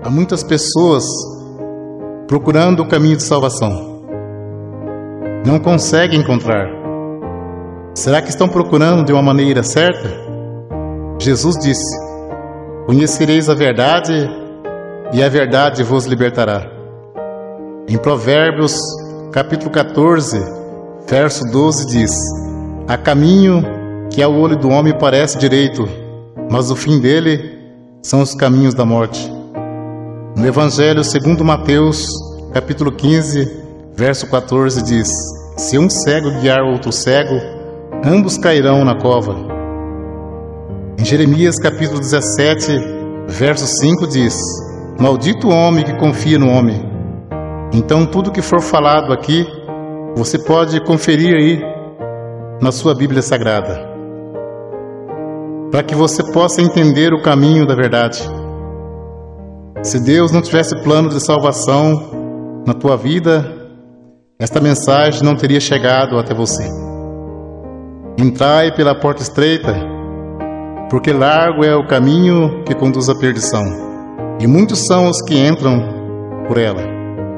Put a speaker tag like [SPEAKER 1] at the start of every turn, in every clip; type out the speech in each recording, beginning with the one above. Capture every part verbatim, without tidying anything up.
[SPEAKER 1] há muitas pessoas procurando o caminho de salvação. Não conseguem encontrar. Será que estão procurando de uma maneira certa? Jesus disse: conhecereis a verdade e a verdade vos libertará. Em Provérbios, capítulo quatorze, verso doze diz: há caminho que ao olho do homem parece direito, mas o fim dele são os caminhos da morte. No Evangelho segundo Mateus, capítulo quinze, verso quatorze diz: se um cego guiar outro cego, ambos cairão na cova. Em Jeremias capítulo dezessete, verso cinco diz: maldito o homem que confia no homem. Então tudo que for falado aqui, você pode conferir aí na sua Bíblia Sagrada, para que você possa entender o caminho da verdade. Se Deus não tivesse plano de salvação na tua vida, esta mensagem não teria chegado até você. Entrai pela porta estreita, porque largo é o caminho que conduz à perdição, e muitos são os que entram por ela.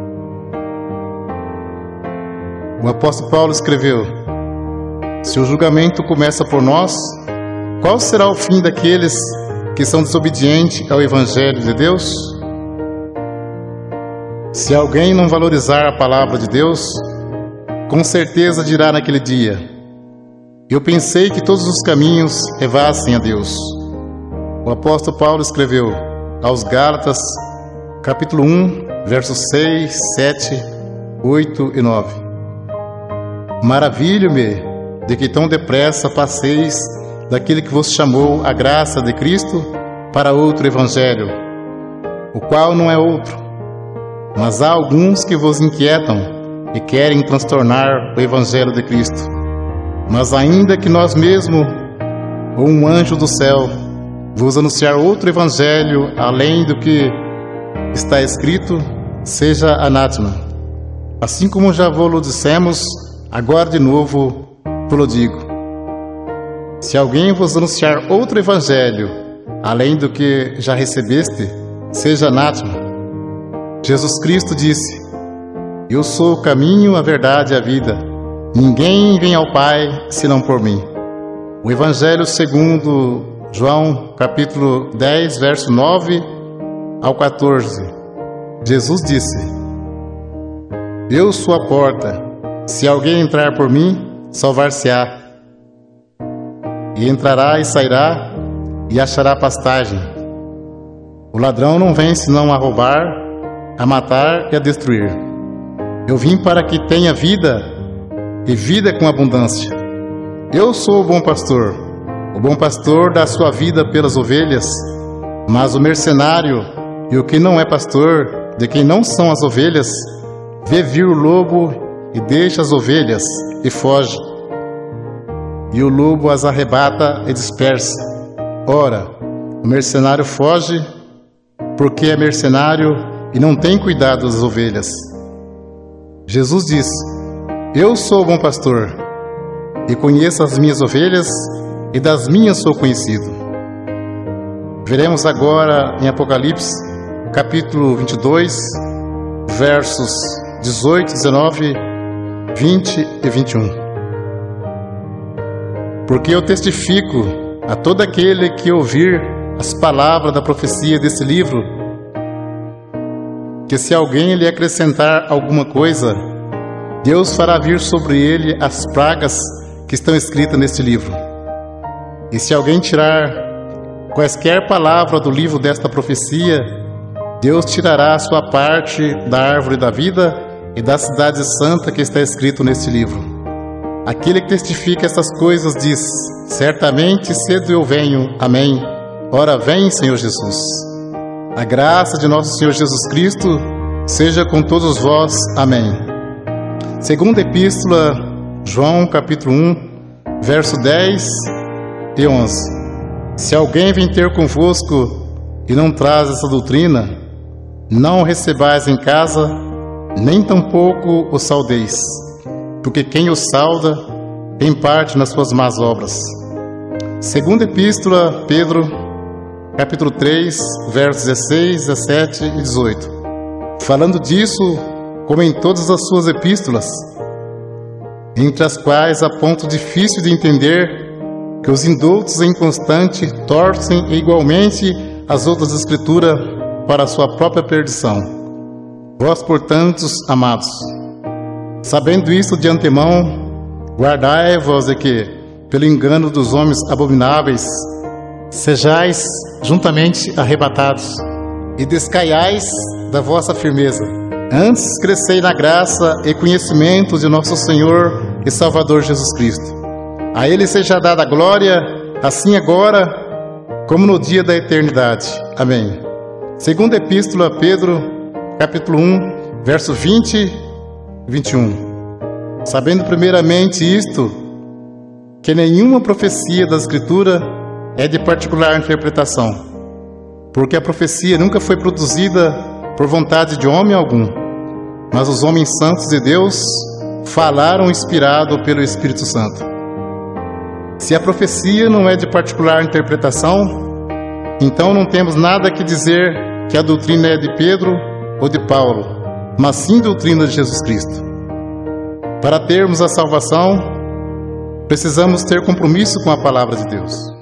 [SPEAKER 1] O apóstolo Paulo escreveu: se o julgamento começa por nós, qual será o fim daqueles que são desobedientes ao Evangelho de Deus? Se alguém não valorizar a palavra de Deus, com certeza dirá naquele dia: eu pensei que todos os caminhos levassem a Deus. O apóstolo Paulo escreveu aos Gálatas, capítulo um, versos seis, sete, oito e nove: maravilho-me de que tão depressa passeis daquele que vos chamou a graça de Cristo para outro evangelho, o qual não é outro, mas há alguns que vos inquietam e querem transtornar o evangelho de Cristo. Mas ainda que nós mesmos, ou um anjo do céu, vos anunciar outro evangelho além do que está escrito, seja anátema. Assim como já vos dissemos, agora de novo vos digo: se alguém vos anunciar outro evangelho além do que já recebeste, seja anátema. Jesus Cristo disse: eu sou o caminho, a verdade e a vida. Ninguém vem ao Pai senão por mim. O Evangelho segundo João, capítulo dez, verso nove ao quatorze. Jesus disse: eu sou a porta. Se alguém entrar por mim, salvar-se-á. E entrará e sairá, e achará pastagem. O ladrão não vem senão a roubar, a matar e a destruir. Eu vim para que tenha vida, e vida com abundância. Eu sou o bom pastor. O bom pastor dá sua vida pelas ovelhas. Mas o mercenário e o que não é pastor, de quem não são as ovelhas, vê vir o lobo e deixa as ovelhas e foge. E o lobo as arrebata e dispersa. Ora, o mercenário foge porque é mercenário e não tem cuidado das ovelhas. Jesus disse: eu sou o bom pastor, e conheço as minhas ovelhas, e das minhas sou conhecido. Veremos agora em Apocalipse, capítulo vinte e dois, versos dezoito, dezenove, vinte e vinte e um. Porque eu testifico a todo aquele que ouvir as palavras da profecia desse livro, que se alguém lhe acrescentar alguma coisa, Deus fará vir sobre ele as pragas que estão escritas neste livro. E se alguém tirar quaisquer palavra do livro desta profecia, Deus tirará a sua parte da árvore da vida e da cidade santa que está escrito neste livro. Aquele que testifica estas coisas diz: certamente cedo eu venho. Amém. Ora vem, Senhor Jesus. A graça de nosso Senhor Jesus Cristo seja com todos vós. Amém. Segunda Epístola, João, capítulo um, verso dez e onze. Se alguém vem ter convosco e não traz essa doutrina, não o recebais em casa, nem tampouco o saudeis, porque quem o sauda tem parte nas suas más obras. Segunda Epístola, Pedro, capítulo três, versos dezesseis, dezessete e dezoito. Falando disso, como em todas as suas epístolas, entre as quais há ponto difícil de entender, que os indoutos e inconstantes torcem igualmente as outras escrituras para a sua própria perdição. Vós, portanto, amados, sabendo isto de antemão, guardai-vos de que, pelo engano dos homens abomináveis, sejais juntamente arrebatados, e descaiais da vossa firmeza. Antes crescei na graça e conhecimento de nosso Senhor e Salvador Jesus Cristo. A Ele seja dada a glória, assim agora, como no dia da eternidade. Amém. Segunda Epístola a Pedro, capítulo um, verso vinte e vinte e um. Sabendo primeiramente isto, que nenhuma profecia da Escritura é de particular interpretação, porque a profecia nunca foi produzida por vontade de homem algum, mas os homens santos de Deus falaram inspirado pelo Espírito Santo. Se a profecia não é de particular interpretação, então não temos nada que dizer que a doutrina é de Pedro ou de Paulo, mas sim doutrina de Jesus Cristo. Para termos a salvação, precisamos ter compromisso com a palavra de Deus.